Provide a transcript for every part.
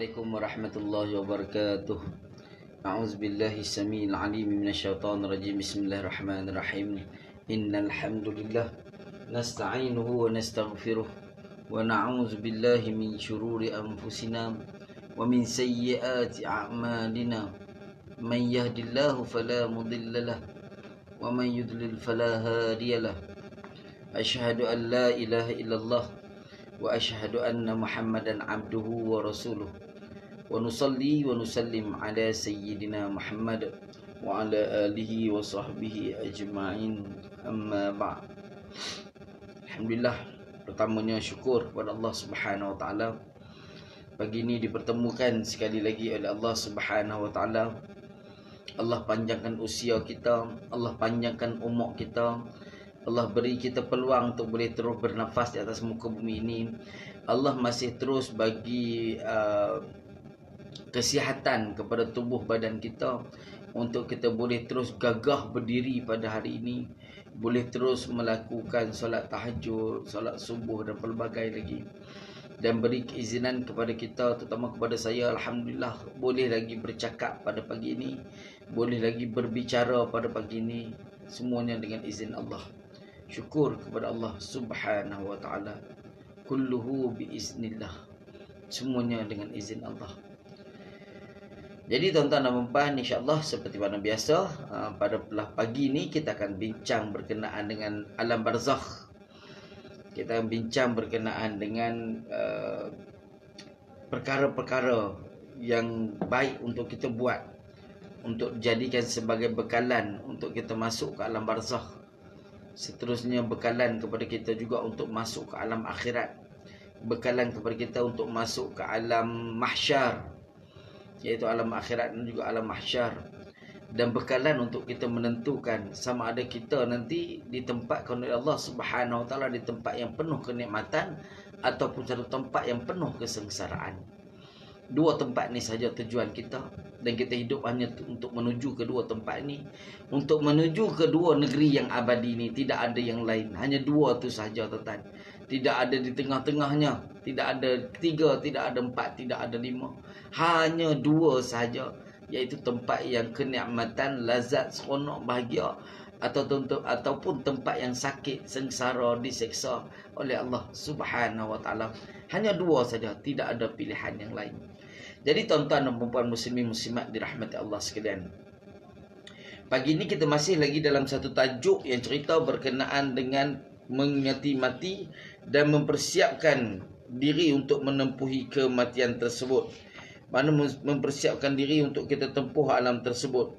Assalamualaikum warahmatullahi wabarakatuh. A'udzubillahi samiil alim minasyaitonir rajim. Bismillahirrahmanirrahim. Innal hamdalillah nasta'inuhu wa nastaghfiruh wa na'udzu billahi min shururi anfusina wa min sayyiati a'malina. Man yahdihillahu fala mudilla lahu wa man yudlil fala hadiya lahu. Asyhadu an la ilaha illallah wa asyhadu anna Muhammadan abduhu wa rasuluh wa nusalli wa nusallim ala sayyidina Muhammad wa ala alihi wa sahbihi ajma'in, amma ba'd. Alhamdulillah, pertamanya syukur kepada Allah Subhanahu wa taala. Pagi ini dipertemukan sekali lagi oleh Allah Subhanahu wa taala. Allah panjangkan usia kita, Allah panjangkan umur kita, Allah beri kita peluang untuk boleh terus bernafas di atas muka bumi ini. Allah masih terus bagi kesihatan kepada tubuh badan kita untuk kita boleh terus gagah berdiri pada hari ini, boleh terus melakukan solat tahajud, solat subuh dan pelbagai lagi. Dan beri keizinan kepada kita, terutama kepada saya, alhamdulillah, boleh lagi bercakap pada pagi ini, boleh lagi berbicara pada pagi ini, semuanya dengan izin Allah. Syukur kepada Allah Subhanahu wa taala. Kulluhu biiznillah. Semuanya dengan izin Allah. Jadi tuan-tuan dan puan, insya-Allah seperti mana biasa, pada pagi ini kita akan bincang berkenaan dengan alam barzakh. Kita akan bincang berkenaan dengan perkara-perkara yang baik untuk kita buat, untuk dijadikan sebagai bekalan untuk kita masuk ke alam barzakh. Seterusnya bekalan kepada kita juga untuk masuk ke alam akhirat, bekalan kepada kita untuk masuk ke alam mahsyar, iaitu alam akhirat dan juga alam mahsyar, dan bekalan untuk kita menentukan sama ada kita nanti ditempatkan oleh Allah Subhanahu wa taala di tempat yang penuh kenikmatan ataupun satu tempat yang penuh kesengsaraan. Dua tempat ni saja tujuan kita, dan kita hidup hanya untuk menuju kedua tempat ni, untuk menuju kedua negeri yang abadi ni. Tidak ada yang lain, hanya dua tu saja tuan-tuan. Tidak ada di tengah-tengahnya, tidak ada tiga, tidak ada empat, tidak ada lima. Hanya dua sahaja, iaitu tempat yang kenikmatan, lazat, seronok, bahagia, ataupun tempat yang sakit, sengsara, diseksa oleh Allah Subhanahu wa taala. Hanya dua saja, tidak ada pilihan yang lain. Jadi tuan-tuan dan puan muslimin muslimat dirahmati Allah sekalian, pagi ini kita masih lagi dalam satu tajuk yang cerita berkenaan dengan mengingati mati dan mempersiapkan diri untuk menempuhi kematian tersebut. Mana mempersiapkan diri untuk kita tempuh alam tersebut.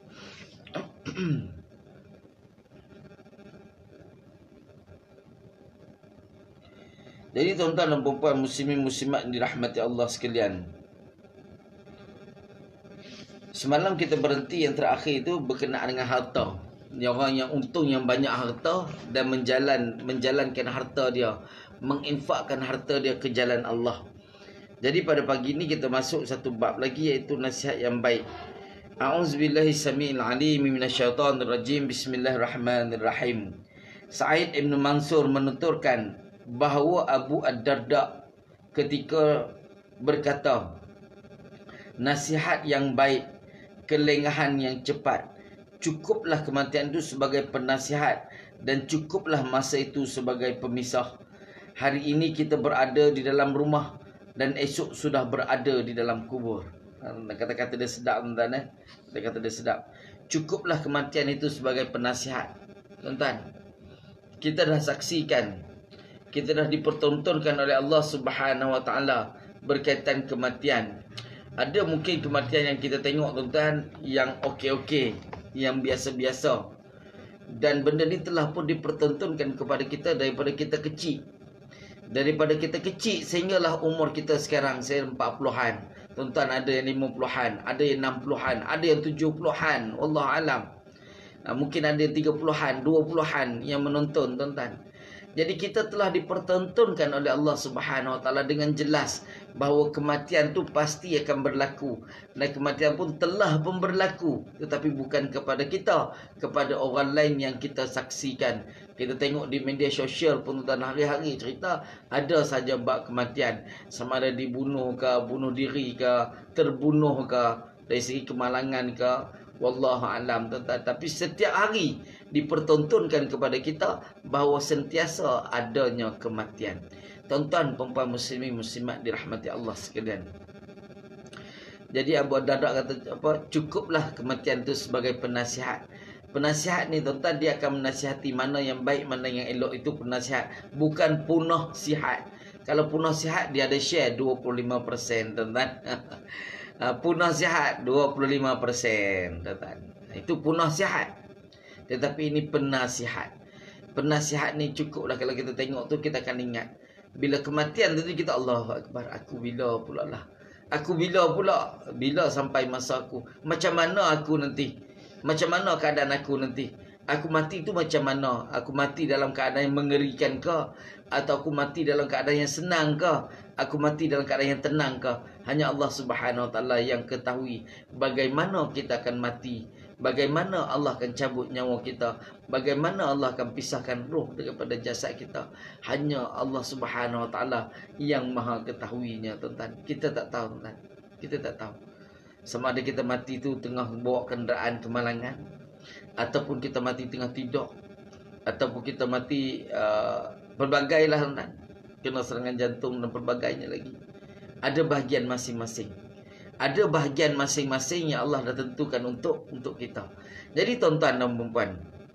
Jadi tuan-tuan dan puan muslimin muslimat dirahmati Allah sekalian, semalam kita berhenti yang terakhir itu berkenaan dengan harta. Orang yang untung yang banyak harta dan menjalankan harta dia, menginfakkan harta dia ke jalan Allah. Jadi pada pagi ini kita masuk satu bab lagi, iaitu nasihat yang baik. A'udzubillahi samiil alim minasyaitonir rajim. Bismillahirrahmanirrahim. Sa'id Ibn Mansur menuturkan bahawa Abu Ad-Darda ketika berkata, nasihat yang baik, kelengahan yang cepat, cukuplah kematian itu sebagai penasihat dan cukuplah masa itu sebagai pemisah. Hari ini kita berada di dalam rumah dan esok sudah berada di dalam kubur. Kata-kata dia sedap tuan-tuan, kata-kata dia sedap. Cukuplah kematian itu sebagai penasihat. Tuan-tuan, kita dah saksikan, kita dah dipertontonkan oleh Allah Subhanahu wa taala berkaitan kematian. Ada mungkin kematian yang kita tengok tuan-tuan yang okey-okey, yang biasa-biasa, dan benda ni telah pun dipertontonkan kepada kita daripada kita kecil. Daripada kita kecil sehinggalah umur kita sekarang, saya 40-an. Tuan-tuan ada yang 50-an, ada yang 60-an, ada yang 70-an, wallahu alam. Mungkin ada yang 30-an, 20-an yang menonton tuan-tuan. Jadi kita telah dipertontonkan oleh Allah Subhanahu Wa Taala dengan jelas bahawa kematian tu pasti akan berlaku, dan kematian pun telah pun berlaku, tetapi bukan kepada kita, kepada orang lain yang kita saksikan. Kita tengok di media sosial pun tuan, hari-hari cerita ada saja bab kematian, sama ada dibunuh ke, bunuh diri ke, terbunuh ke, dari segi kemalangan ke, wallahu alam tuan. Tapi setiap hari dipertontonkan kepada kita bahawa sentiasa adanya kematian. Tuan-tuan, perempuan muslimin muslimat dirahmati Allah sekalian. Jadi Abu Darda kata cukuplah kematian itu sebagai penasihat. Penasihat ni tuan-tuan, dia akan menasihati mana yang baik, mana yang elok, itu penasihat, bukan punah sihat. Kalau punah sihat dia ada share 25% tuan-tuan. Punah sihat 25% tuan-tuan. Itu punah sihat. Tetapi ini penasihat. Penasihat ni cukuplah kalau kita tengok tu, kita akan ingat. Bila kematian tu kita, Allahu Akbar, aku bila pula lah. Aku bila pula? Bila sampai masa aku? Macam mana aku nanti? Macam mana keadaan aku nanti? Aku mati tu macam mana? Aku mati dalam keadaan yang mengerikan ke? Atau aku mati dalam keadaan yang senang ke? Aku mati dalam keadaan yang tenang ke? Hanya Allah Subhanahu Wa Taala yang ketahui bagaimana kita akan mati, bagaimana Allah akan cabut nyawa kita, bagaimana Allah akan pisahkan roh daripada jasad kita. Hanya Allah Subhanahu Wa Taala yang maha ketahuinya tuan-tuan. Kita tak tahu tuan-tuan. Kita tak tahu. Sama ada kita mati tu tengah bawa kenderaan kemalangan, ataupun kita mati tengah tidur, ataupun kita mati pelbagai lah tuan-tuan, kena serangan jantung dan pelbagainya lagi. Ada bahagian masing-masing. Ada bahagian masing-masing yang Allah dah tentukan untuk kita. Jadi tuan-tuan dan puan-puan,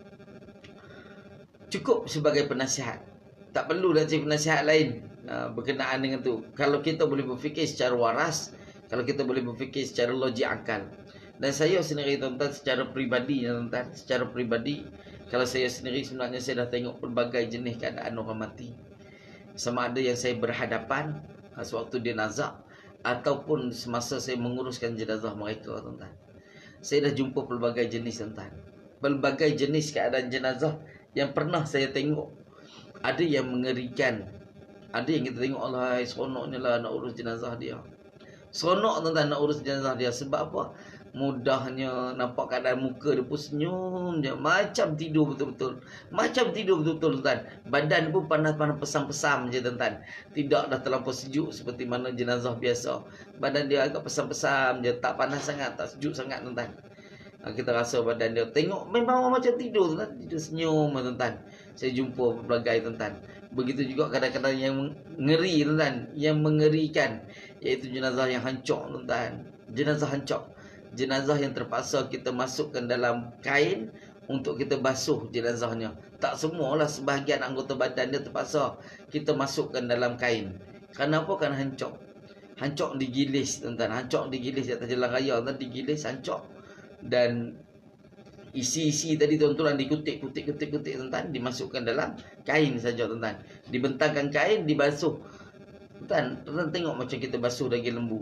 cukup sebagai penasihat. Tak perlu dah cari penasihat lain berkenaan dengan tu. Kalau kita boleh berfikir secara waras, kalau kita boleh berfikir secara logik akal. Dan saya sendiri tuan-tuan, secara peribadi tuan-tuan, secara peribadi, kalau saya sendiri sebenarnya saya dah tengok pelbagai jenis keadaan orang mati. Sama ada yang saya berhadapan sewaktu jenazah, ataupun semasa saya menguruskan jenazah mereka tuan-tuan. Saya dah jumpa pelbagai jenis tuan-tuan. Pelbagai jenis keadaan jenazah yang pernah saya tengok. Ada yang mengerikan. Ada yang kita tengok, Allah, seronoknya lah nak urus jenazah dia. Seronok tuan-tuan nak urus jenazah dia. Sebab apa? Mudahnya, nampak keadaan muka dia pun senyum je, macam tidur betul-betul. Macam tidur betul-betul tuan. Badan pun panas-panas, pesam-pesam je tuan. Tidak dah terlampau sejuk seperti mana jenazah biasa. Badan dia agak pesam-pesam je, tak panas sangat, tak sejuk sangat tuan. Kita rasa badan dia, tengok memang macam tidur tuan. Tidur senyum tuan. Saya jumpa pelbagai tuan. Begitu juga kadang-kadang yang ngeri tuan, yang mengerikan, iaitu jenazah yang hancur tuan. Jenazah hancur. Jenazah yang terpaksa kita masukkan dalam kain untuk kita basuh jenazahnya. Tak semualah, sebahagian anggota badan dia terpaksa kita masukkan dalam kain. Kenapa? Kerana hancur. Hancur digilis tuan-tuan. Hancur digilis di atas jalan raya tuan, digilis hancur. Dan isi-isi tadi tuan-tuan dikutik tuan-tuan, dimasukkan dalam kain saja tuan-tuan. Dibentangkan kain, dibasuh. Tuan-tuan tengok macam kita basuh daging lembu.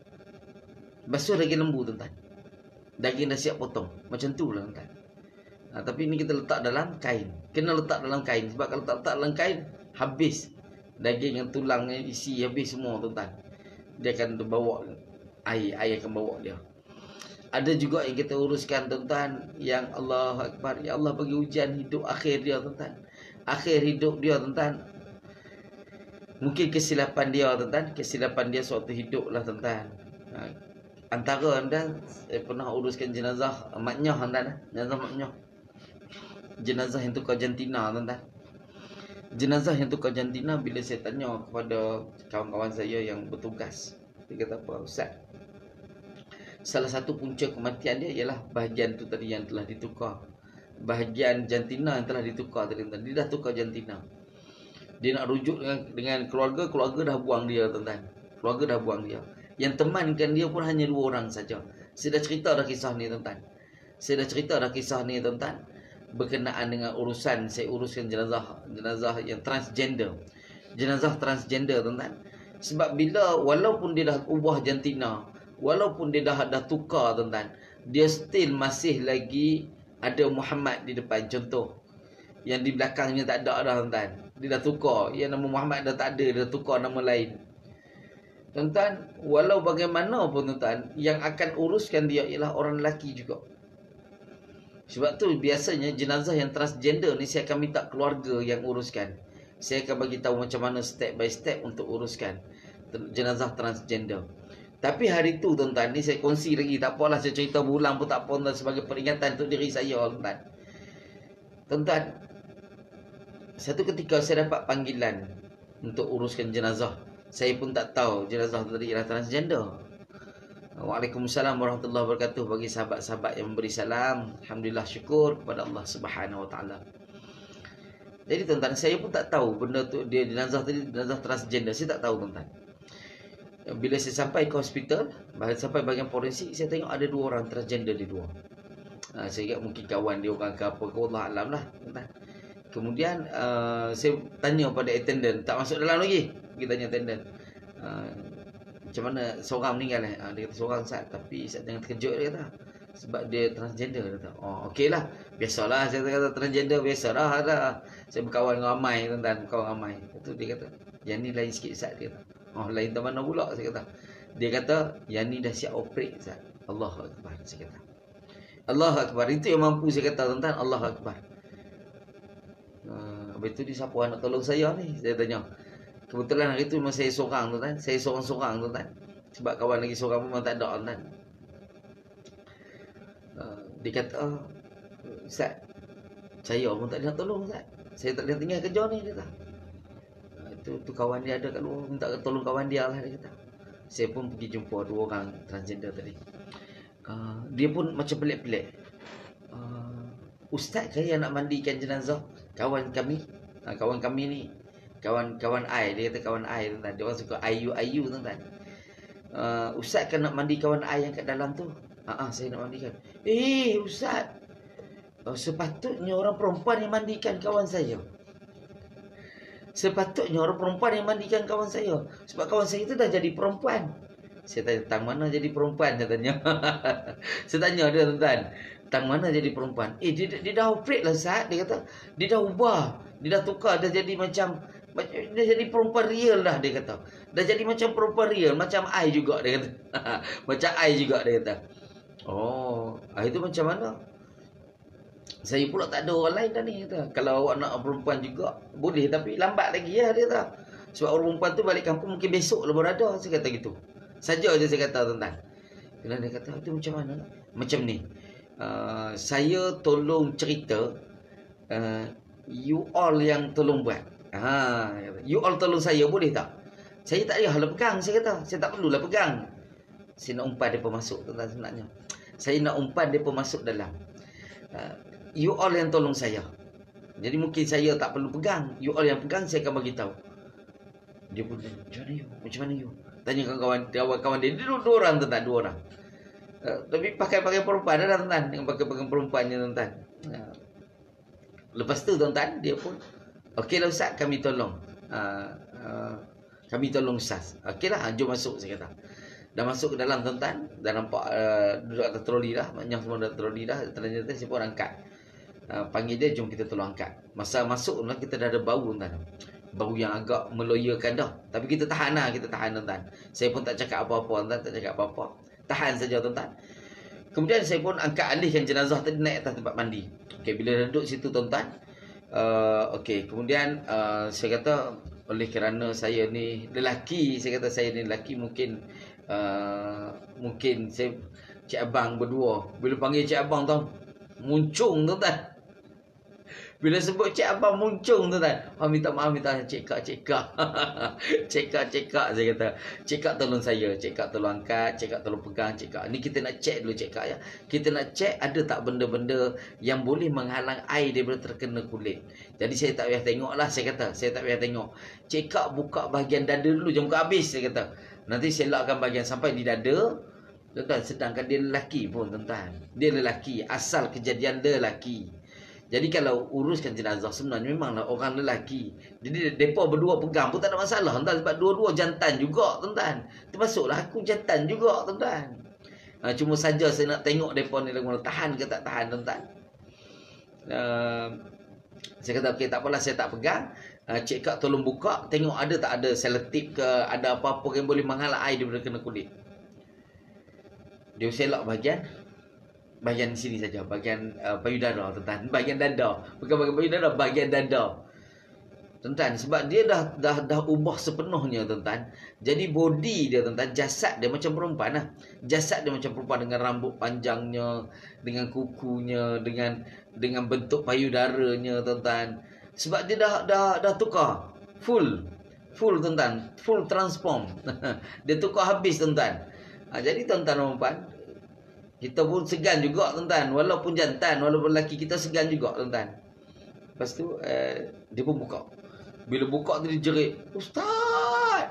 Basuh daging lembu tuan-tuan. Daging dah siap potong. Macam tu lah tuan-tuan. Tapi ni kita letak dalam kain. Kena letak dalam kain. Sebab kalau tak letak dalam kain, habis. Daging yang tulang yang isi habis semua tuan-tuan. Dia akan terbawa air. Air akan bawa dia. Ada juga yang kita uruskan tuan-tuan, yang Allah Akbar, ya Allah bagi ujian hidup akhir dia tuan-tuan. Akhir hidup dia tuan-tuan. Mungkin kesilapan dia tuan-tuan. Kesilapan dia suatu hidup lah tuan-tuan. Antara anda, saya pernah uruskan jenazah maknyah tuan-tuan. Jenazah maknyah. Jenazah yang tukar jantina tuan-tuan. Jenazah yang tukar jantina, bila saya tanya kepada kawan-kawan saya yang bertugas, dia kata apa? Ustaz, salah satu punca kematian dia ialah bahagian tu tadi yang telah ditukar. Bahagian jantina yang telah ditukar tadi tuan. Dia dah tukar jantina. Dia nak rujuk dengan keluarga, keluarga dah buang dia tuan-tuan. Keluarga dah buang dia. Yang temankan dia pun hanya 2 orang saja. Saya dah cerita dah kisah ni tuan-tuan. Saya dah cerita dah kisah ni tuan-tuan. Berkenaan dengan urusan saya uruskan jenazah yang transgender. Jenazah transgender tuan-tuan. Sebab bila walaupun dia dah ubah jantina, walaupun dia dah tukar tuan-tuan, dia still masih lagi ada Muhammad di depan. Contoh, yang di belakangnya tak ada dah tuan-tuan. Dia dah tukar. Ya, nama Muhammad dah tak ada, dia dah tukar nama lain. Tuan-tuan, walau bagaimanapun tuan-tuan, yang akan uruskan dia ialah orang lelaki juga. Sebab tu biasanya jenazah yang transgender ni saya akan minta keluarga yang uruskan. Saya akan bagi tahu macam mana step by step untuk uruskan jenazah transgender. Tapi hari tu tuan-tuan, ni saya kongsi lagi, tak apalah saya cerita berulang pun tak apa tuan, sebagai peringatan untuk diri saya tuan-tuan. Tuan-tuan, satu ketika saya dapat panggilan untuk uruskan jenazah. Saya pun tak tahu jenazah tadi ialah transgender. Waalaikumsalam warahmatullahi wabarakatuh bagi sahabat-sahabat yang memberi salam. Alhamdulillah, syukur kepada Allah Subhanahu wa taala. Jadi tuan-tuan, saya pun tak tahu benda tu dia jenazah tadi jenazah transgender. Saya tak tahu tuan-tuan. Bila saya sampai ke hospital, sampai bahagian forensik, saya tengok ada 2 orang transgender di luar. Saya ingat mungkin kawan dia orang ke apa ke, Allah alam lah tuan-tuan. Kemudian saya tanya pada attendant, tak masuk dalam lagi. Kita tanya attendant, macam mana seorang meninggal dia kata seorang Ustaz, tapi Ustaz jangan terkejut, dia kata, sebab dia transgender. Dia kata, oh okey lah, biasalah. Saya kata transgender biasalah dah. Saya berkawan dengan ramai tuan-tuan, berkawan ramai. Itu dia kata, yang ni lain sikit Ustaz. Dia kata, oh lain tak mana pula. Saya kata, dia kata yang ni dah siap operate Ustaz. Allahu Akbar. Saya kata, Allahu Akbar. Itu yang mampu saya kata tuan-tuan, Allahu Akbar. Habis tu dia siapa nak tolong saya ni? Saya tanya. Kebetulan hari tu memang saya seorang tuan-tuan. Saya seorang-seorang tuan-tuan. Sebab kawan lagi seorang pun memang tak ada tuan-tuan. Dia kata, Ustaz, saya pun tak nak tolong Ustaz. Saya tak boleh tinggal kerja ni, dia kata. Itu kawan dia ada kat luar, minta tolong kawan dia lah, dia kata. Saya pun pergi jumpa 2 orang transgender tadi. Dia pun macam pelik-pelik. Ustaz, saya nak mandikan jenazah kawan kami. Kawan kami ni kawan I, dia kata kawan I tuan-tuan. Dia orang suka IU tuan-tuan. Ustaz kan nak mandi kawan I yang kat dalam tu. Saya nak mandikan. Ustaz, sepatutnya orang perempuan yang mandikan kawan saya. Sepatutnya orang perempuan yang mandikan kawan saya. Sebab kawan saya tu dah jadi perempuan. Saya tanya, tang mana jadi perempuan? Saya tanya. Saya tanya dia tuan-tuan, tang mana jadi perempuan? Dia dah operate lah Ustaz. Dia kata, dia dah ubah. Dia dah tukar, dah jadi macam dia jadi perempuan real dah, dia kata. Dah jadi macam perempuan real, macam I juga, dia kata. Macam I juga, dia kata. Oh, itu macam mana? Saya pula tak ada orang lain dah ni, kata. Kalau awak nak perempuan juga, boleh, tapi lambat lagi ya, dia kata. Sebab orang perempuan tu balik kampung mungkin besok lah baru ada. Saya kata gitu. Saja je saya kata tuan-tuan. Kemudian dia kata, itu macam mana? Macam ni. Saya tolong cerita, you all yang tolong buat. You all tolong saya, boleh tak? Saya tak payahlah pegang, saya kata. Saya tak perlulah pegang. Saya nak umpan mereka masuk tuan-tuan sebenarnya. Saya nak umpan mereka masuk dalam. You all yang tolong saya. Jadi mungkin saya tak perlu pegang. You all yang pegang, saya akan bagi tahu. Dia pun, macam mana you? Macam mana you? Tanya kawan dia. Dia 2 orang tuan-tuan, 2 orang. Tapi pakai perempuan dah tuan-tuan. Dengan pakai perempuannya tuan-tuan. Lepas tu tuan-tuan, dia pun, okeylah Ustaz, kami tolong. Kami tolong Ustaz. Okeylah, jom masuk, saya kata. Dah masuk ke dalam tuan-tuan. Dah nampak duduk atas troli dah. Banyak semua dah troli dah. Ternyata saya pun angkat. Panggil dia, jom kita tolong angkat. Masa masuk kita dah ada bau tuan-tuan. Bau yang agak meloyakan dah. Tapi kita tahan lah, kita tahan tuan-tuan. Saya pun tak cakap apa-apa tuan-tuan. Tak cakap apa-apa. Tahan saja tuan-tuan. Kemudian saya pun angkat alihkan jenazah tadi naik atas tempat mandi. Okey, bila duduk situ tuan-tuan. Okey, kemudian saya kata, oleh kerana saya ni lelaki, saya kata saya ni lelaki, mungkin saya cik abang berdua. Bila panggil cik abang tu, muncung tuan-tuan. Bila sebut cik abang muncung tuan-tuan. Minta maaf, minta cik kak. Cik kak saya kata. Cik kak tolong saya. Cik kak tolong angkat. Cik kak tolong pegang. Cik kak, ni kita nak cek dulu cik kak ya. Kita nak cek ada tak benda-benda yang boleh menghalang air daripada terkena kulit. Jadi saya tak payah tengok lah, saya kata. Saya tak payah tengok. Cik kak buka bahagian dada dulu, jangan buka habis, saya kata. Nanti saya lakkan bahagian sampai di dada. Tuan-tuan, sedangkan dia lelaki pun tuan-tuan. Dia lelaki, asal kejadian lelaki. Jadi kalau uruskan jenazah sebenarnya memanglah orang lelaki. Jadi mereka berdua pegang pun tak ada masalah tuan-tuan. Sebab dua-dua jantan juga tuan-tuan. Termasuklah aku jantan juga tuan-tuan. Cuma saja saya nak tengok mereka ni tahan ke tak tahan tuan-tuan. Saya kata okey tak apalah, saya tak pegang. Cik Kak tolong buka, tengok ada tak ada selotip ke, ada apa-apa yang boleh menghalang air daripada kena kulit. Dia selok bahagian sini saja, bahagian payudara tuan-tuan, bahagian dada, bukan bahagian payudara, bahagian dada. Tuan-tuan, sebab dia dah ubah sepenuhnya tuan-tuan. Jadi body dia tuan-tuan, jasad dia macam perempuan lah. Jasad dia macam perempuan dengan rambut panjangnya, dengan kukunya, dengan bentuk payudaranya tuan-tuan. Sebab dia dah tukar full tuan-tuan, full transform. Dia tukar habis tuan-tuan. Jadi tuan-tuan dan puan, kita pun segan juga tuan-tuan, walaupun jantan, walaupun lelaki, kita segan juga tuan-tuan. Lepas tu dia pun buka. Bila buka tu dia jerit, "Ustaz!"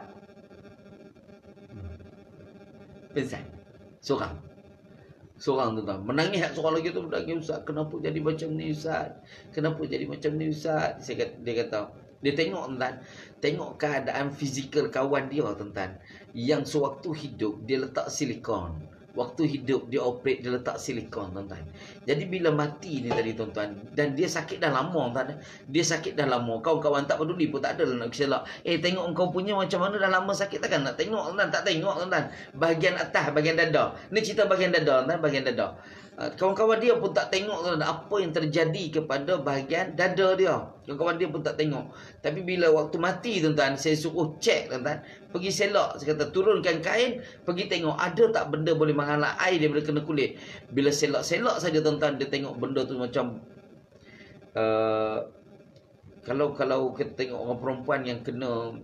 Pingsan. Seorang tuan-tuan. Menangis seorang lagi tu, menangis, "Ustaz, kenapa jadi macam ni Ustaz? Kenapa jadi macam ni Ustaz?" Dia kata, dia tengok tuan-tuan, tengok keadaan fizikal kawan dia tuan-tuan, yang sewaktu hidup dia letak silikon. Waktu hidup dia operate, dia letak silikon tuan-tuan. Jadi bila mati ni tadi tuan-tuan, dan dia sakit dah lama tuan-tuan. Dia sakit dah lama. Kawan-kawan tak peduli pun, tak ada nak selak. Tengok kau punya macam mana dah lama sakit, takkan nak tengok tuan-tuan? Tak tengok tuan-tuan. Bahagian atas, bahagian dada. Ni cerita bahagian dada tuan-tuan, bahagian dada. Kawan-kawan dia pun tak tengok tuan-tuan, apa yang terjadi kepada bahagian dada dia. Kawan-kawan dia pun tak tengok. Tapi bila waktu mati tuan-tuan, saya suruh cek tuan-tuan, pergi selak, saya kata turunkan kain, pergi tengok ada tak benda boleh menghalang air daripada kena kulit. Bila selak-selak saja tuan-tuan, dia tengok benda tu macam kalau kita tengok orang perempuan yang kena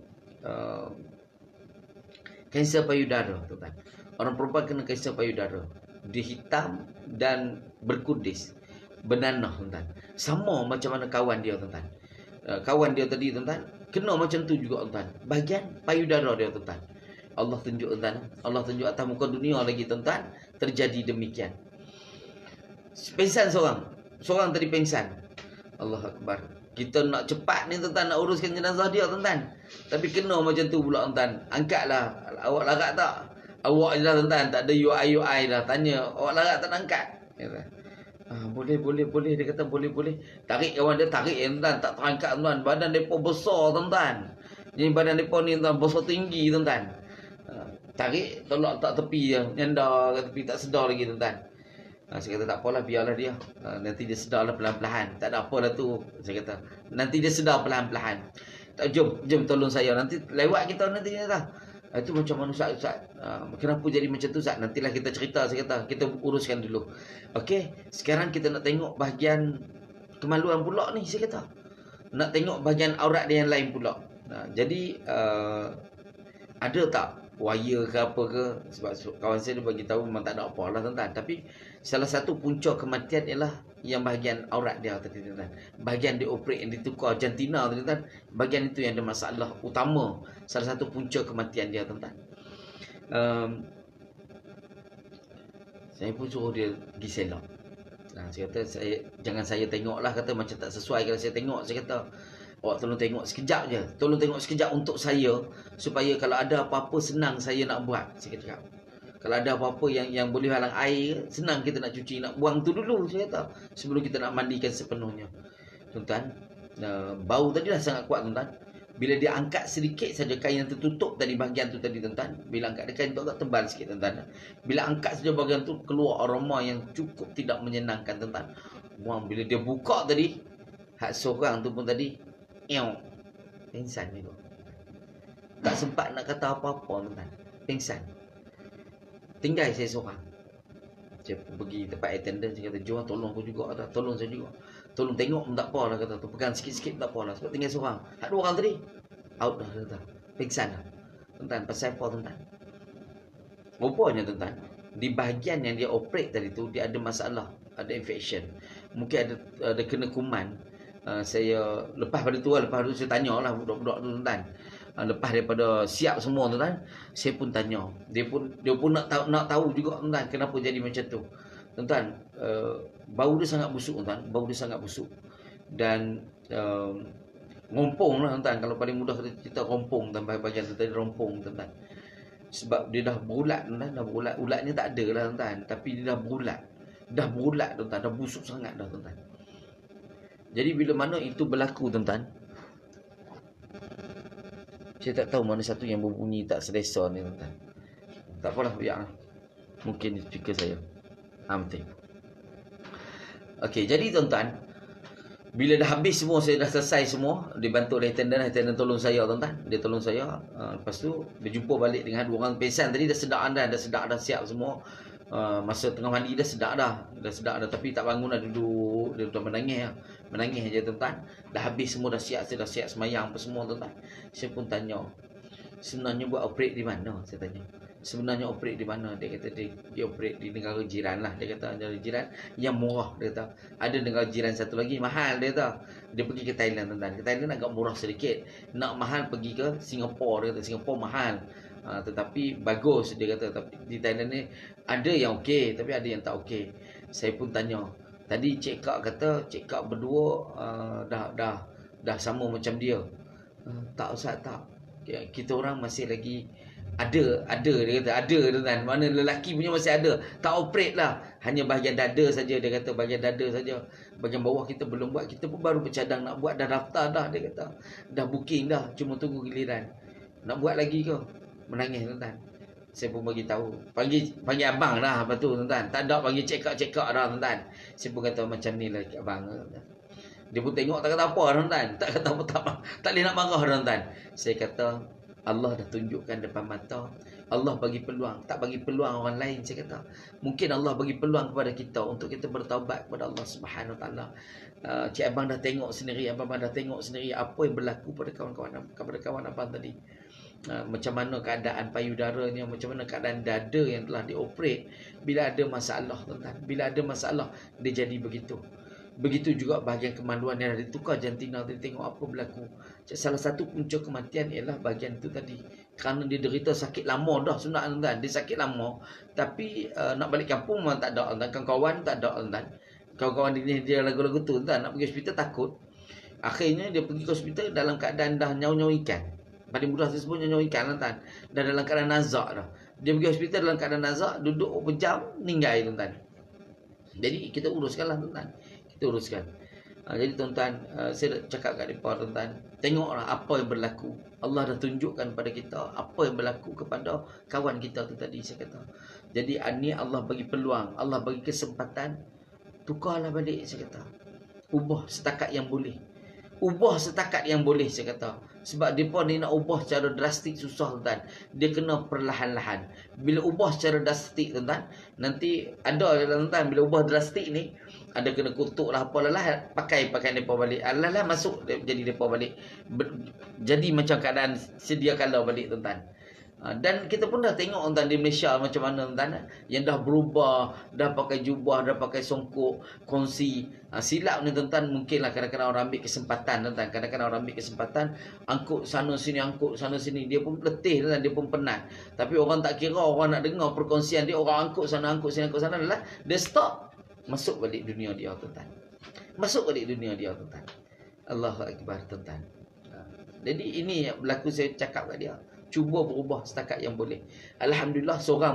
kanser payudara tuan-tuan. Orang perempuan kena kanser payudara, dia hitam dan berkudis, bernanah tuan-tuan. Sama macam mana kawan dia tuan-tuan. Kawan dia tadi tuan-tuan kena macam tu juga tuan-tuan. Bahagian payudara dia tuan-tuan. Allah tunjuk tuan-tuan. Allah tunjuk atas muka dunia lagi tuan-tuan, terjadi demikian. Pingsan seorang tadi pingsan. Allah Akbar. Kita nak cepat ni tuan-tuan, nak uruskan jenazah dia tuan-tuan. Tapi kena macam tu pula tuan-tuan. Angkatlah. Awak larat tak? Awak je dah tuan-tuan, tak ada UI dah. Tanya, awak larat tak nak angkat? Kata, boleh. Dia kata boleh. Tarik kawan dia, tarik tuan-tuan. Tak terangkat tuan-tuan. Badan mereka besar tuan-tuan. Jadi badan mereka ni tuan, besar tinggi tuan-tuan. Tarik, tolak letak tepi je. Nyandar ke tepi, tak sedar lagi tuan-tuan. Saya kata tak apalah, biarlah dia. Nanti dia sedarlah perlahan-lahan. Tak ada apalah tu. Saya kata, nanti dia sedar perlahan-lahan. Jom tolong saya. Nanti lewat kita nanti dah. Itu macam mana Ustaz? Kenapa jadi macam tu Ustaz? Nantilah kita cerita, saya kata. Kita uruskan dulu. Okey, sekarang kita nak tengok bahagian kemaluan pula ni, saya kata. Nak tengok bahagian aurat dia yang lain pula. Jadi ada tak wire ke apa ke? Sebab kawan saya dia bagi tahu memang tak ada apa lah tuan-tuan. Tapi salah satu punca kematian ialah yang bahagian aurat dia tadi tuan-tuan. Bahagian dia operate, yang ditukar jantina tuan-tuan. Bahagian itu yang ada masalah utama. Salah satu punca kematian dia tuan-tuan. Saya pun suruh dia pergi selak. Saya kata, jangan saya tengok lah, kata macam tak sesuai kalau saya tengok. Saya kata, awak tolong tengok sekejap je. Tolong tengok sekejap untuk saya, supaya kalau ada apa-apa senang saya nak buat. Saya kata, kalau ada apa-apa yang boleh halang air, senang kita nak cuci, nak buang tu dulu, saya kata, sebelum kita nak mandikan sepenuhnya. Tuan-tuan, bau tadi dah sangat kuat tuan-tuan. Bila dia angkat sedikit saja kain yang tertutup tadi, bahagian tu tadi tuan-tuan. Bila angkat kain tu agak tebal sikit tuan-tuan. Bila angkat saja bahagian tu, keluar aroma yang cukup tidak menyenangkan tuan-tuan. Bila dia buka tadi, hak seorang tu pun tadi, pingsan juga. Tak sempat nak kata apa-apa tuan-tuan. Pingsan. Tinggal saya seorang. Saya pergi tempat attendant, saya kata, "Jom tolong aku juga dah. Tolong saya juga. Tolong tengok pun tak apa lah," kata tu. "Pegang sikit-sikit tak apa lah." Sebab tinggal seorang. Hak dua orang tadi out dah kata. Pingsan dah. Tuan-tuan, pasal apa tuan-tuan? Rupanya tuan-tuan, di bahagian yang dia operate tadi tu, dia ada masalah, ada infection. Mungkin ada kena kuman. Saya lepas pada tu saya tanyalah budak-budak tu tuan-tuan. Lepas daripada siap semua tuan-tuan, saya pun tanya. Dia pun nak tahu juga tuan-tuan, kenapa jadi macam tu. Tuan-tuan, bau dia sangat busuk tuan-tuan. Bau dia sangat busuk. Dan rompong lah tuan-tuan. Kalau paling mudah kita rompong tuan-tuan. Bahagian tu tadi rompong tuan-tuan. Sebab dia dah berulat tuan-tuan. Dah berulat. Ulatnya tak ada lah tuan-tuan. Tapi dia dah berulat. Dah berulat tuan-tuan. Dah busuk sangat dah tuan-tuan. Jadi bila mana itu berlaku tuan-tuan, saya tak tahu mana satu yang berbunyi tak selesa ni tuan-tuan. Tak apalah, biarlah. Mungkin speaker saya. Betul. Okey, jadi tuan-tuan, bila dah habis semua, saya dah selesai semua, dibantu oleh attendant tolong saya tuan-tuan. Dia tolong saya. Lepas tu dia jumpa balik dengan dua orang pingsan tadi, dah sedap dah siap semua. Masa tengah mandi dah sedap dah. Tapi tak bangun dah, duduk. Dia tuan menangis aja tuan-tuan. Dah habis semua, dah siap, saya dah siap semayang apa semua tuan-tuan. Saya pun tanya, sebenarnya buat operate di mana? Saya tanya, sebenarnya operate di mana? Dia kata dia operate di negara jiran lah. Dia kata negara jiran yang murah. Dia kata ada negara jiran satu lagi mahal. Dia kata dia pergi ke Thailand tuan-tuan. Ke Thailand agak murah sedikit. Nak mahal pergi ke Singapura. Dia kata Singapura mahal. Tetapi bagus dia kata. Tapi di Thailand ni ada yang okey, tapi ada yang tak okey. Saya pun tanya, tadi Cik Kak kata Cik Kak berdua dah sama macam dia. Tak Ustaz, tak. Kita orang masih lagi ada dia kata, ada tuan. Mana lelaki punya masih ada. Tak operate lah, hanya bahagian dada saja. Dia kata bahagian dada saja. Bahagian bawah kita belum buat. Kita pun baru bercadang nak buat, dah daftar dah. Dia kata dah booking dah, cuma tunggu giliran. Nak buat lagi ke? Menangis tuan. Saya pun bagi tahu. Panggil abang dah. Lepas tu tuan. Tak ada panggil check out dah tuan. Saya pun kata macam ni lah abang tuan. Dia pun tengok tak kata apa tuan. Tak kata apa, tak boleh nak marah tuan. Saya kata Allah dah tunjukkan depan mata. Allah bagi peluang. Tak bagi peluang orang lain. Saya kata mungkin Allah bagi peluang kepada kita untuk kita bertaubat kepada Allah Subhanahu Wa Taala. Cik abang dah tengok sendiri, abang dah tengok sendiri apa yang berlaku pada kawan abang tadi. Macam mana keadaan payudaranya, macam mana keadaan dada yang telah dioperate. Bila ada masalah tuan-tuan, bila ada masalah dia jadi begitu. Begitu juga bahagian kemaluan yang dah ditukar jantina. Dia tengok apa berlaku. Salah satu punca kematian ialah bahagian itu tadi. Kerana dia derita sakit lama dah sebenarnya tuan. Dia sakit lama, tapi nak balik kampung memang tak ada tuan. Kawan-kawan tak ada tuan. Kawan-kawan dia lagu-lagu tu tuan. Nak pergi hospital takut. Akhirnya dia pergi ke hospital dalam keadaan dah nyau-nyau ikan. Paling mudah disebut nyau ikan tuan. Dah dalam keadaan nazak dah. Dia pergi hospital dalam keadaan nazak, duduk berapa jam, meninggal tuan. Jadi kita uruskanlah tuan. Kita uruskan. Jadi tuan-tuan, saya cakap kat mereka tuan, tengoklah apa yang berlaku. Allah dah tunjukkan pada kita apa yang berlaku kepada kawan kita tu tadi saya kata. Jadi ni Allah bagi peluang, Allah bagi kesempatan, tukarlah balik saya kata. Ubah setakat yang boleh. Ubah setakat yang boleh saya kata. Sebab mereka ni nak ubah secara drastik susah tuan. Dia kena perlahan-lahan. Bila ubah secara drastik tuan, nanti ada tuan, bila ubah drastik ni ada kena kutuk lah apalah lah, pakai mereka balik. Alah masuk jadi mereka balik. Jadi macam keadaan sedia kala balik tuan. Dan kita pun dah tengok tuan di Malaysia macam mana tuan, yang dah berubah, dah pakai jubah, dah pakai songkok, kongsi. Silap ni tuan, mungkinlah kadang-kadang orang ambil kesempatan tuan. Kadang-kadang orang ambil kesempatan, angkut sana sini, dia pun letih tuan, dia pun penat. Tapi orang tak kira, orang nak dengar perkongsian dia, orang angkut sana adalah dia stop, masuk balik dunia dia tuan. Masuk balik dunia dia tuan. Allahu Akbar tuan. Jadi ini yang berlaku, saya cakap kat dia. Cuba berubah setakat yang boleh. Alhamdulillah seorang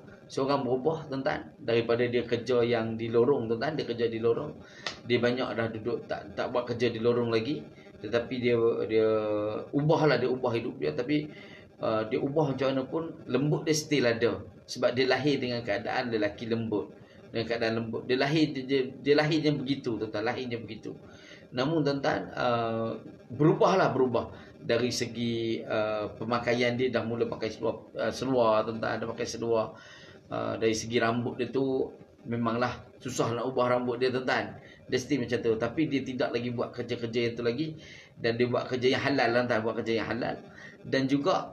berubah tuan. Daripada dia kerja yang di lorong tuan, dia kerja di lorong. Dia banyak dah duduk tak buat kerja di lorong lagi. Tetapi dia ubahlah, dia ubah hidup dia. Tapi dia ubah macam mana pun, lembut dia still ada. Sebab dia lahir dengan keadaan lelaki lembut. Dengan keadaan lembut. Dia lahirnya begitu tuan, lahirnya begitu. Namun tuan, berubah. Dari segi pemakaian dia dah mula pakai seluar tuan, ada pakai seluar. Dari segi rambut dia tu memanglah susah nak ubah rambut dia tuan. Dia still macam tu, tapi dia tidak lagi buat kerja-kerja yang tu lagi, dan dia buat kerja yang halal tuan, buat kerja yang halal. Dan juga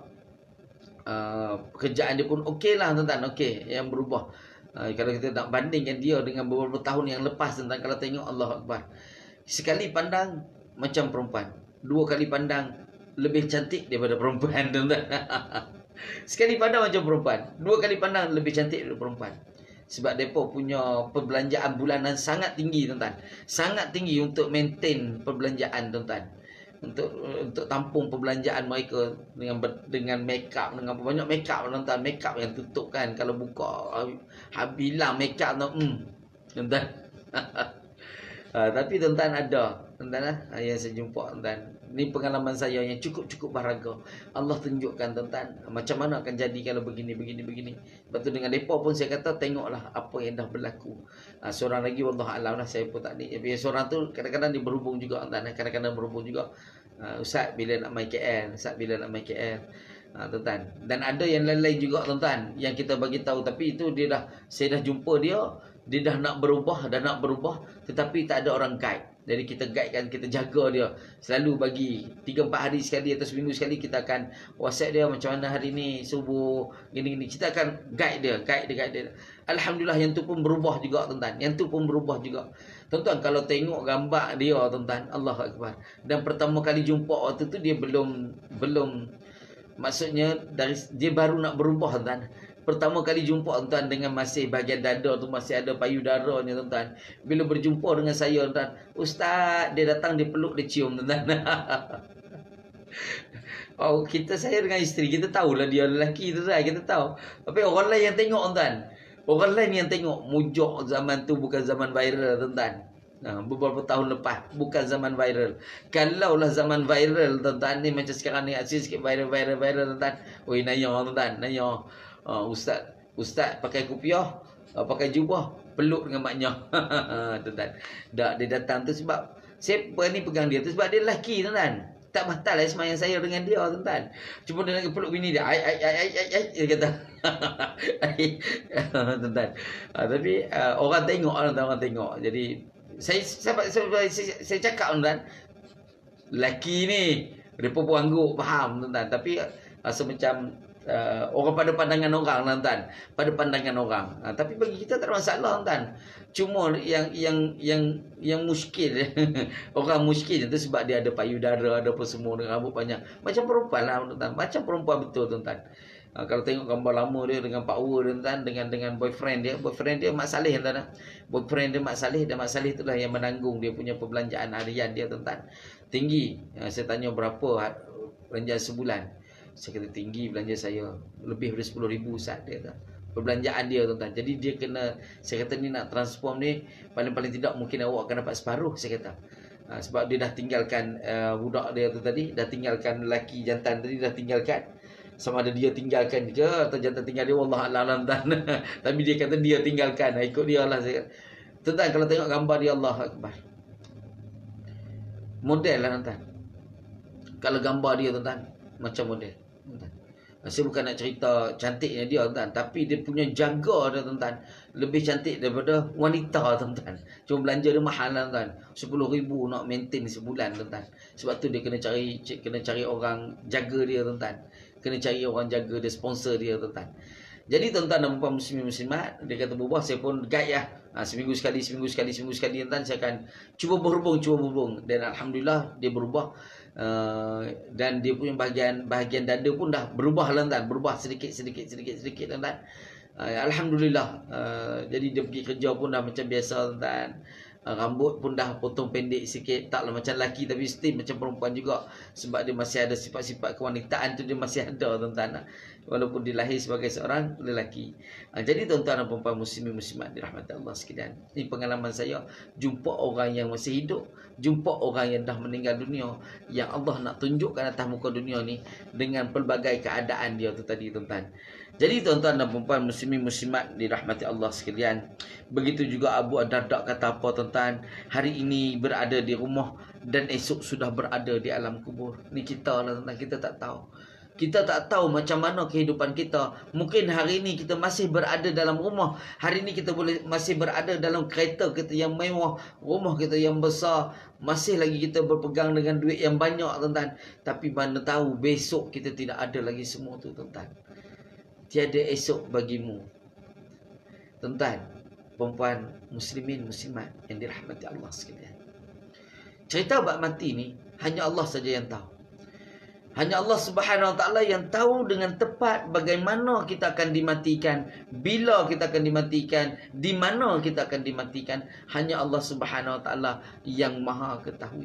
pekerjaan dia pun okeylah tuan, okey, yang berubah. Kalau kita nak bandingkan dia dengan beberapa tahun yang lepas tuan, kalau tengok Allah Akbar. Sekali pandang macam perempuan, dua kali pandang lebih cantik daripada perempuan tuan. Sekali pandang macam perempuan, dua kali pandang lebih cantik daripada perempuan. Sebab mereka punya perbelanjaan bulanan sangat tinggi tuan. Sangat tinggi untuk maintain perbelanjaan tuan. Untuk tampung perbelanjaan mereka dengan make up, dengan banyak make up tuan. Make up yang tutup kan, kalau buka bilang make up tuan. Tapi tuan ada tuan-tuan yang saya jumpa tuan-tuan. Ni pengalaman saya yang cukup berharga. Allah tunjukkan tuan-tuan macam mana akan jadi kalau begini. Lepas tu dengan depa pun saya kata tengoklah apa yang dah berlaku. Seorang lagi wallah alam lah, saya pun tak ni. Seorang tu kadang-kadang dia berhubung juga tuan-tuan. Kadang-kadang berhubung juga. Ustaz bila nak mai KL, tuan-tuan. Dan ada yang lain-lain juga tuan-tuan yang kita bagi tahu, tapi itu saya dah jumpa dia dah nak berubah tetapi tak ada orang guide. Jadi kita guidekan, kita jaga dia. Selalu bagi 3-4 hari sekali atau seminggu sekali kita akan WhatsApp dia macam mana hari ni subuh gini. Kita akan guide dia. Alhamdulillah yang tu pun berubah juga tuan-tuan. Tuan-tuan kalau tengok gambar dia tuan-tuan, Allahu Akbar. Dan pertama kali jumpa waktu tu dia belum maksudnya dia baru nak berubah tuan-tuan. Pertama kali jumpa tuan-tuan dengan masih bahagian dada tu masih ada payudaranya tuan-tuan. Bila berjumpa dengan saya tuan-tuan, ustaz, dia datang, dia peluk, dia cium tuan-tuan. Saya dengan isteri kita tahulah dia lelaki tu dah, kita tahu. Tapi orang lain yang tengok tuan-tuan. Orang lain yang tengok mujuk zaman tu bukan zaman viral tuan-tuan. Beberapa tahun lepas bukan zaman viral. Kalaulah zaman viral tuan-tuan ni macam sekarang ni asyik sikit viral tuan-tuan. Oi naya tuan-tuan, naya. Ustaz pakai kopiah, pakai jubah, peluk dengan maknya. Tuan-tuan. Dia datang tu sebab saya berani pegang dia tu sebab dia lelaki tuan-tuan. Tak batal lah semayang saya dengan dia tuan-tuan. Cuma dia nak peluk bini dia. Ai dia kata. Tuan-tuan. Tapi orang tengok. Jadi saya cakap tuan-tuan, lelaki ni depa pun angguk faham tuan-tuan, tapi rasa macam orang pada pandangan orang tuan-tuan, tapi bagi kita tak ada masalah tuan-tuan. Cuma yang muskil orang muskil itu sebab dia ada payudara, ada apa semua, dengan rambut panjang macam perempuan lah tuan-tuan, macam perempuan betul tuan-tuan. Kalau tengok gambar lama dia dengan power dia tuan, dengan boyfriend dia Mak Saleh tuan. Boyfriend dia Mak Saleh, dan Mak Saleh itulah yang menanggung dia punya perbelanjaan harian dia tuan-tuan. Tinggi. Saya tanya berapa belanjaan sebulan. Saya kata tinggi belanja saya, lebih dari 10,000 Ustaz dia kata. Perbelanjaan dia tuan-tuan. Jadi dia kena, saya kata ni nak transform ni paling tidak mungkin awak akan dapat separuh saya kata. Sebab dia dah tinggalkan budak dia tu tadi, dah tinggalkan lelaki jantan tadi, dah tinggalkan. Sama ada dia tinggalkan ke atau jantan tinggal dia, wallah alam tuan. Tapi dia kata dia tinggalkan, ikut dia lah saya. Tuan-tuan kalau tengok gambar dia, Allahu Akbar. Model lah tuan-tuan. Kalau gambar dia tuan-tuan macam model. Saya bukan nak cerita cantiknya dia tuan-tuan, tapi dia punya jaga dia tuan-tuan lebih cantik daripada wanita tuan-tuan. Cuma belanja dia mahal lah tuan-tuan, 10,000 nak maintain sebulan tuan-tuan. Sebab tu dia kena cari orang jaga dia tuan-tuan. Kena cari orang jaga dia, sponsor dia tuan-tuan. Jadi tuan-tuan dan puan muslimin muslimat, dia kata berubah, saya pun guide lah. Seminggu sekali tuan-tuan saya akan cuba berhubung. Dan alhamdulillah dia berubah. Dan dia punya bahagian dada pun dah berubah lah tuan, berubah sedikit tuan-tuan. Alhamdulillah. Jadi dia pergi kerja pun dah macam biasa tuan. Rambut pun dah potong pendek sikit, taklah macam lelaki tapi still macam perempuan juga, sebab dia masih ada sifat-sifat kewanitaan tu, dia masih ada tuan-tuan, walaupun dia lahir sebagai seorang lelaki. Jadi tuan-tuan dan puan muslimin muslimat dirahmati Allah sekalian, ini pengalaman saya jumpa orang yang masih hidup, jumpa orang yang dah meninggal dunia, yang Allah nak tunjukkan atas muka dunia ni dengan pelbagai keadaan dia tu tadi tuan-tuan. Jadi tuan-tuan dan puan muslimin muslimat dirahmati Allah sekalian, begitu juga Abu Darda kata apa tuan-tuan, hari ini berada di rumah dan esok sudah berada di alam kubur. Ni kita lah tuan-tuan, kita tak tahu. Kita tak tahu macam mana kehidupan kita. Mungkin hari ini kita masih berada dalam rumah, hari ini kita masih berada dalam kereta kita yang mewah, rumah kita yang besar, masih lagi kita berpegang dengan duit yang banyak tuan-tuan. Tapi mana tahu besok kita tidak ada lagi semua tu tuan-tuan. Tiada esok bagimu. Tuan-tuan, perempuan muslimin muslimat yang dirahmati Allah sekalian. Cerita bab mati ni hanya Allah saja yang tahu. Hanya Allah Subhanahu Wa Taala yang tahu dengan tepat bagaimana kita akan dimatikan, bila kita akan dimatikan, di mana kita akan dimatikan. Hanya Allah Subhanahu Wa Taala yang Maha ketahui,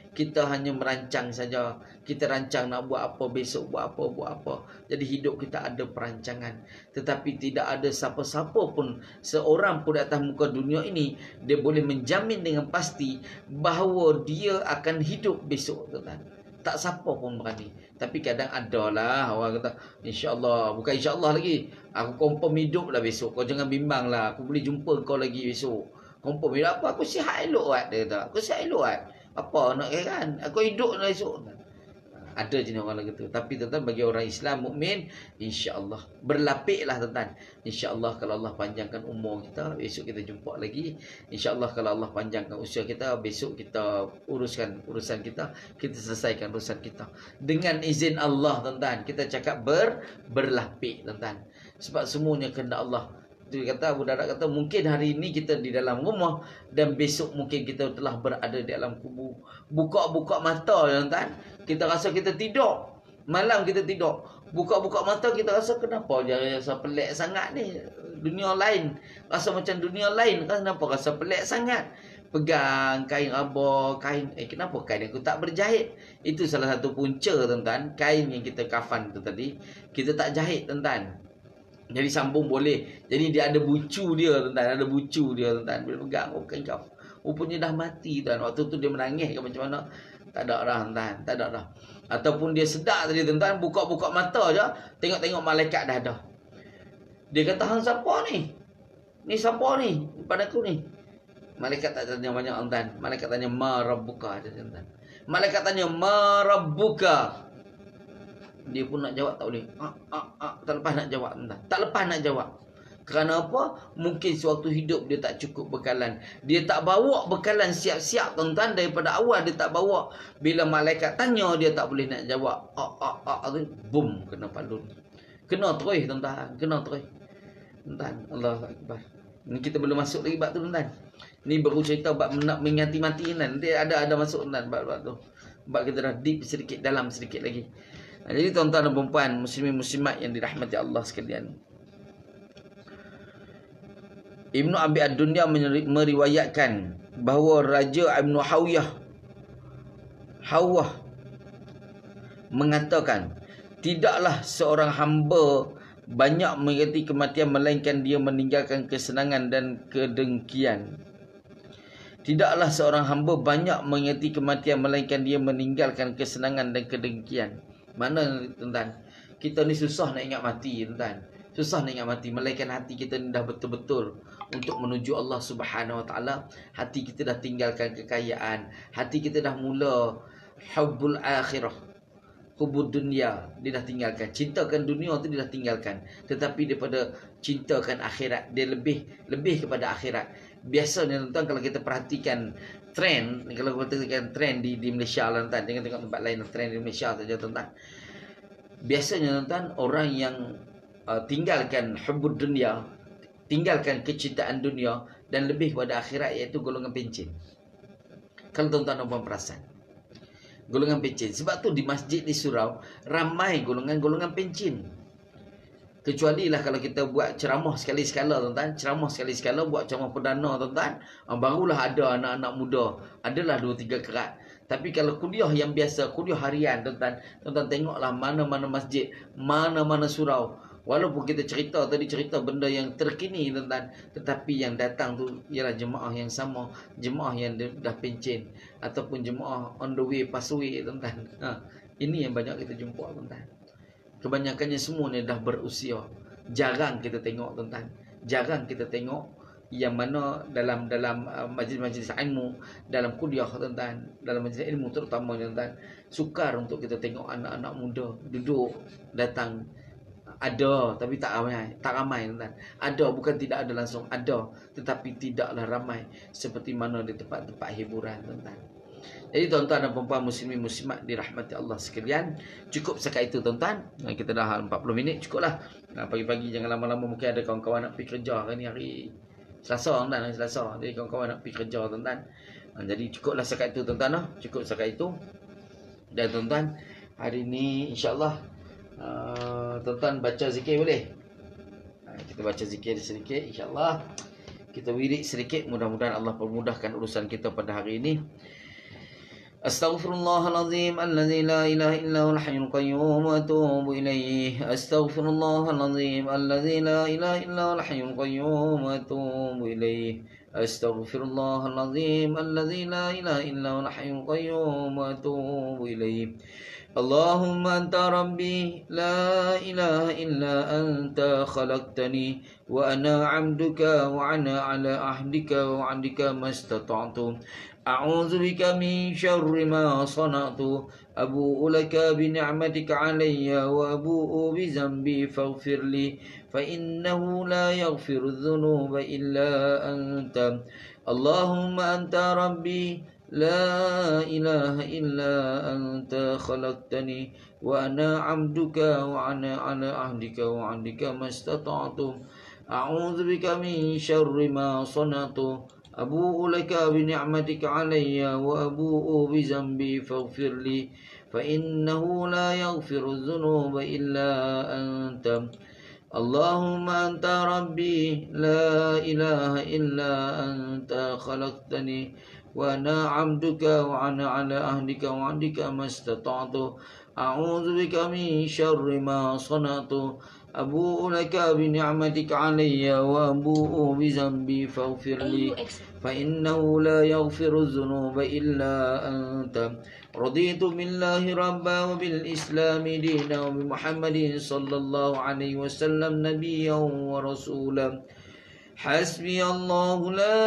Kita hanya merancang saja. Kita rancang nak buat apa besok, buat apa. Jadi hidup kita ada perancangan. Tetapi tidak ada siapa-siapa pun, seorang pun di atas muka dunia ini, dia boleh menjamin dengan pasti bahawa dia akan hidup besok, tuan-tuan. Tak siapa pun berani. Tapi kadang adalah orang kata, insya-Allah, bukan insya-Allah lagi. Aku confirm hidup lah besok. Kau jangan bimbang lah. Aku boleh jumpa kau lagi besok. Confirm hidup apa? Aku sihat elok kan? Dia kata. Aku sihat elok kan? Apa nak kan? Aku hidup lah esok. Ada jenis orang lagi tu. Tapi tuan-tuan, bagi orang Islam mukmin, insya-Allah berlapiklah tuan-tuan. Insya-Allah kalau Allah panjangkan umur kita, besok kita jumpa lagi. Insya-Allah kalau Allah panjangkan usia kita, besok kita uruskan urusan kita, kita selesaikan urusan kita. Dengan izin Allah tuan-tuan, kita cakap berlapik tuan-tuan. Sebab semuanya kehendak Allah. Dia kata, Abu Darda kata, mungkin hari ini kita di dalam rumah dan besok mungkin kita telah berada di dalam kubur. Buka-buka mata tuan-tuan, kita rasa kita tidur. Malam kita tidur. Buka-buka mata kita rasa kenapa dia rasa pelik sangat ni. Dunia lain. Rasa macam dunia lain. Kenapa rasa pelik sangat? Pegang kain raba, kain. Kenapa kain aku tak berjahit? Itu salah satu punca tuan-tuan. Kain yang kita kafan tu tadi, kita tak jahit tuan-tuan. Jadi sambung boleh. Jadi dia ada bucu dia tuan-tuan. Ada bucu dia tuan-tuan. Bila pegang, oh kain kau. Rupanya dah mati tuan. Waktu tu dia menangis ke macam mana? Tak ada dah tuan. Tak ada dah. Ataupun dia sedar tadi tuan-tuan. Buka-buka mata je. Tengok-tengok malaikat dah ada. Dia kata, hang siapa ni? Ni siapa ni? Pada aku ni. Malaikat tak tanya banyak tuan-tuan. Malaikat tanya, ma rabbuka tuan-tuan. Malaikat tanya, ma rabbuka. Dia pun nak jawab tak boleh. Tak lepas nak jawab tuan-tuan. Tak lepas nak jawab. Kerana apa? Mungkin sewaktu hidup dia tak cukup bekalan. Dia tak bawa bekalan siap-siap tuan-tuan. Daripada awal dia tak bawa. Bila malaikat tanya, dia tak boleh nak jawab. Boom, kena palun. Kena terus tuan-tuan. Kena terus. Tuan-tuan, Allahu Akbar. Ni kita belum masuk lagi bab tu tuan-tuan. Ni baru cerita bab nak mengati-mati tuan. Nanti ada masuk tuan-tuan bab tu. Bab kita dah deep sedikit, dalam sedikit lagi. Jadi tuan-tuan dan puan-puan, muslimin muslimat yang dirahmati Allah sekalian. Ibnu Abi Ad-Dunya meriwayatkan bahawa Raja Ibnu Hawwah mengatakan, tidaklah seorang hamba banyak mengingati kematian melainkan dia meninggalkan kesenangan dan kedengkian. Tidaklah seorang hamba banyak mengingati kematian melainkan dia meninggalkan kesenangan dan kedengkian. Mana tuan-tuan? Kita ni susah nak ingat mati tuan-tuan. Susah nak ingat mati. Melainkan hati kita ni dah betul-betul untuk menuju Allah Subhanahu Wa Taala. Hati kita dah tinggalkan kekayaan. Hati kita dah mula hubbul akhirah, hubbud dunia. Dia dah tinggalkan. Cintakan dunia tu dia dah tinggalkan. Tetapi daripada cintakan akhirat, dia lebih kepada akhirat. Biasanya tuan-tuan, kalau kita perhatikan trend, kalau kita perhatikan trend di Malaysia lah tuan-tuan, jangan tengok tempat lain, trend di Malaysia saja tuan-tuan. Biasanya tuan-tuan, orang yang tinggalkan hubbud dunia, tinggalkan kecintaan dunia dan lebih kepada akhirat, iaitu golongan pencen. Kalau tuan-tuan dan puan perasan, golongan pencen. Sebab tu di masjid di surau ramai golongan-golongan pencen. Kecuali lah kalau kita buat ceramah sekali-sekala tuan-tuan, ceramah sekali-sekala, buat ceramah perdana tuan-tuan, barulah ada anak-anak muda, adalah 2-3 kerat. Tapi kalau kuliah yang biasa, kuliah harian tuan-tuan, tuan-tuan tengoklah mana-mana masjid, mana-mana surau. Walaupun kita cerita benda yang terkini tuan-tuan, tetapi yang datang tu ialah jemaah yang sama, jemaah yang dah pencen, ataupun jemaah on the way, pass away tuan-tuan. Ini yang banyak kita jumpa tuan-tuan. Kebanyakannya semua ni dah berusia. Jarang kita tengok tuan-tuan. Jarang kita tengok yang mana dalam majlis-majlis ilmu, dalam kuliah tuan-tuan, dalam majlis ilmu terutama tuan-tuan, sukar untuk kita tengok anak-anak muda duduk datang. Ada tapi tak ramai tuan-tuan. Ada, bukan tidak ada langsung, ada, tetapi tidaklah ramai seperti mana di tempat-tempat hiburan tuan-tuan. Jadi tuan-tuan dan puan-puan, muslimin muslimat dirahmati Allah sekalian, cukup sekat itu tuan-tuan. Kita dah 40 minit, cukuplah. Pagi-pagi jangan lama-lama, mungkin ada kawan-kawan nak pergi kerja hari ni, hari Selasa tuan-tuan, hari Selasa. Jadi kawan-kawan nak pergi kerja tuan-tuan. Jadi cukuplah sekat itu tuan-tuan, cukup sekat itu. Dan tuan-tuan, hari ni insya-Allah tuan-tuan baca zikir boleh? Kita baca zikir sedikit insya-Allah. Kita wirid sedikit, mudah-mudahan Allah permudahkan urusan kita pada hari ini. أستغفر الله العظيم الذي لا إله إلا هو الحي القيوم وأتوب إليه. أستغفر الله العظيم الذي لا إله إلا هو الحي القيوم وأتوب إليه. أستغفر الله العظيم الذي لا إله إلا هو الحي القيوم وأتوب إليه. اللهم أنت ربي لا إله إلا أنت خلقتني وأنا عبدك وأنا على عهدك ووعدك ما استطعت. أعوذ بك من شر ما صنعت. أبوء لك بنعمتك علي وأبوء بذنبي فاغفر لي فإنه لا يغفر الذنوب إلا أنت. اللهم أنت ربي لا إله إلا أنت خلقتني وأنا عبدك وأنا على عهدك ووعدك ما استطعت. أعوذ بك من شر ما صنعت. أبوء لك بنعمتك علي وأبوء بذنبي فاغفر لي فإنه لا يغفر الذنوب إلا أنت. اللهم أنت ربي لا إله إلا أنت خلقتني وأنا عبدك وأنا على عهدك ووعدك ما استطعت. أعوذ بك من شر ما صنعت. أبوء لك بنعمتك علي وأبوء بذنبي فاغفر لي فإنه لا يغفر الذنوب إلا أنت. رضيت بالله ربا وبالإسلام دينا وبمحمد صلى الله عليه وسلم نبيا ورسولا. حسبي الله لا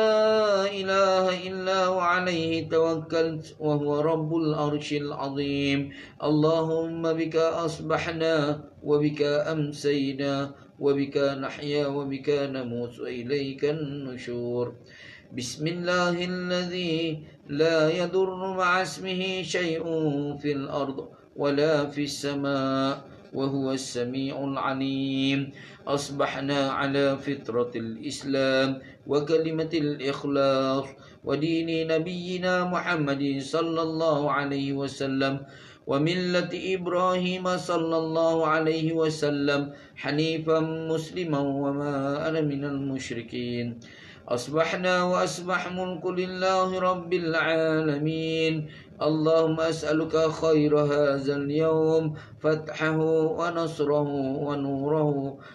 إله إلا هو عليه توكلت وهو رب العرش العظيم. اللهم بك أصبحنا وبك أمسينا وبك نحيا وبك نموت وإليك النشور. بسم الله الذي لا يضر مع اسمه شيء في الأرض ولا في السماء وهو السميع العليم. أصبحنا على فطرة الإسلام وكلمة الإخلاص ودين نبينا محمد صلى الله عليه وسلم وملة إبراهيم صلى الله عليه وسلم حنيفا مسلما وما أنا من المشركين. أصبحنا وأصبح ملك لله رب العالمين. اللهم أسألك خير هذا اليوم فتحه ونصره ونوره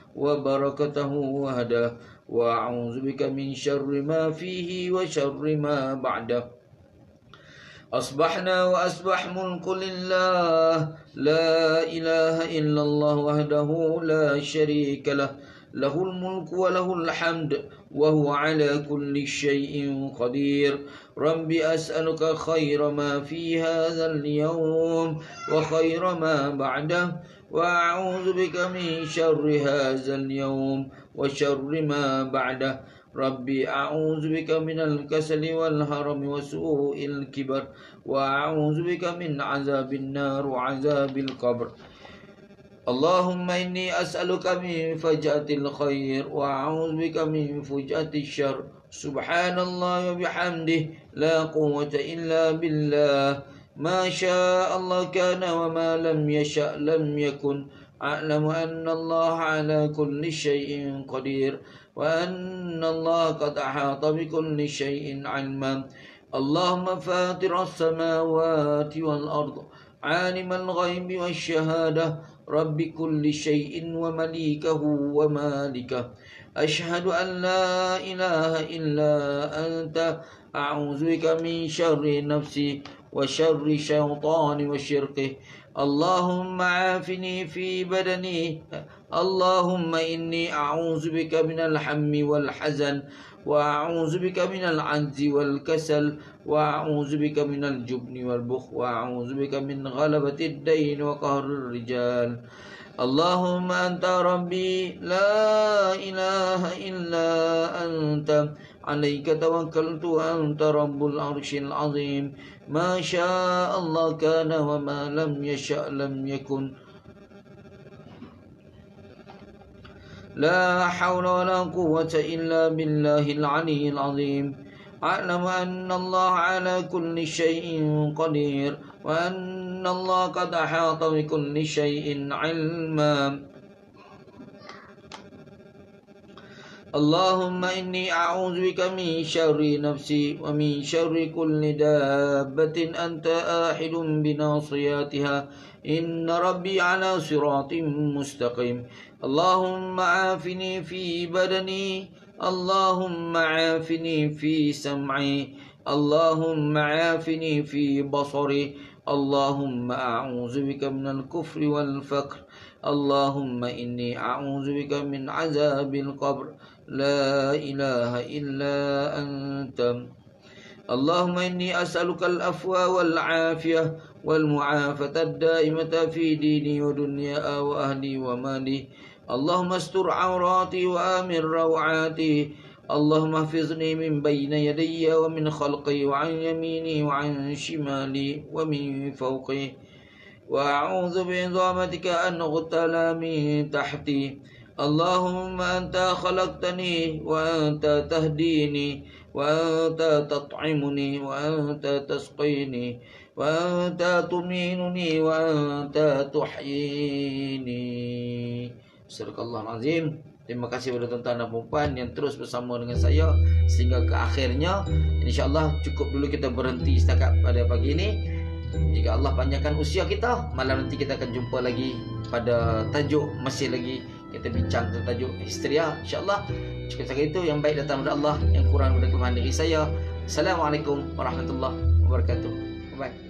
وبركته وهداه وأعوذ بك من شر ما فيه وشر ما بعده. أصبحنا وأصبح ملك لله لا إله إلا الله وحده لا شريك له له الملك وله الحمد وهو على كل شيء قدير. رب أسألك خير ما في هذا اليوم وخير ما بعده وأعوذ بك من شر هذا اليوم وشر ما بعده. ربي أعوذ بك من الكسل والهرم وسوء الكبر وأعوذ بك من عذاب النار وعذاب القبر. اللهم إني أسألك من فجأة الخير وأعوذ بك من فجأة الشر. سبحان الله وبحمده لا قوة إلا بالله. ما شاء الله كان وما لم يشأ لم يكن. أعلم أن الله على كل شيء قدير وأن الله قد أحاط بكل شيء علما. اللهم فاطر السماوات والأرض عالم الغيب والشهادة رب كل شيء ومليكه ومالكه. أشهد أن لا إله إلا أنت. أعوذ بك من شر نفسي وشر الشيطان وشركه. اللهم عافني في بدني. اللهم إني أعوذ بك من الهم والحزن وأعوذ بك من العجز والكسل وأعوذ بك من الجبن والبخل وأعوذ بك من غلبة الدين وقهر الرجال. اللهم أنت ربي لا إله إلا أنت عليك توكلت وأنت رب العرش العظيم. ما شاء الله كان وما لم يشأ لم يكن. لا حول ولا قوة إلا بالله العلي العظيم. أعلم أن الله على كل شيء قدير وأن الله قد أحاط بكل شيء علما. اللهم إني أعوذ بك من شر نفسي ومن شر كل دابة أنت آحد بناصياتها إن ربي على صراط مستقيم اللهم عافني في بدني اللهم عافني في سمعي اللهم عافني في بصري اللهم أعوذ بك من الكفر والفقر اللهم إني أعوذ بك من عذاب القبر لا إله إلا أنت اللهم إني أسألك العفو والعافية والمعافاة الدائمة في ديني ودنيا وأهلي ومالي اللهم استر عوراتي وآمن روعاتي اللهم احفظني من بين يدي ومن خلقي وعن يميني وعن شمالي ومن فوقي وأعوذ بعظمتك أن أغتال من تحتي اللهم أنت خلقتني وأنت تهديني وأنت تطعمني وأنت تسقيني وأنت تمينني وأنت تحييني. Astagfirullahaladzim. Terima kasih kepada tuan-tuan dan puan yang terus bersama dengan saya sehingga ke akhirnya. InsyaAllah cukup dulu kita berhenti setakat pada pagi ini. Jika Allah panjangkan usia kita, malam nanti kita akan jumpa lagi pada tajuk, masih lagi kita bincang tentang tajuk histeria. InsyaAllah cukup sekali itu. Yang baik datang dari Allah, yang kurang dari kelemahan diri saya. Assalamualaikum warahmatullahi wabarakatuh. Bye.